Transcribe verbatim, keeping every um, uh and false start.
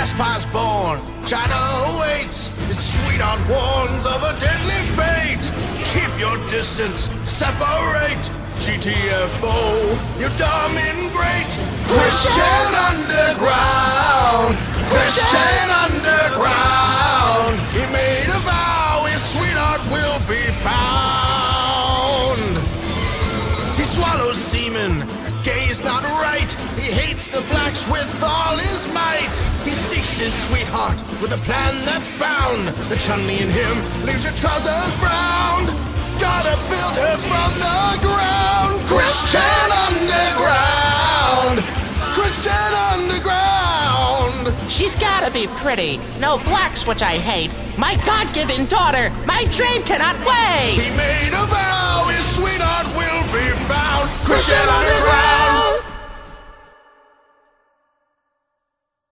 Caspar's born. China awaits. His sweetheart warns of a deadly fate. Keep your distance. Separate. G T F O, you dumb ingrate. Christian Underground. Christian Underground. He made a vow his sweetheart will be found. He swallows semen. Gay is not right. He hates the blacks with all his might. He seeks his sweetheart with a plan that's bound. The Chun-Li in him leaves your trousers brown. Gotta build her from the ground. Christian Underground. Christian Underground. She's gotta be pretty. No blacks, which I hate. My God-given daughter. My dream cannot wait. He made a vow his sweetheart will be found. Christian Underground.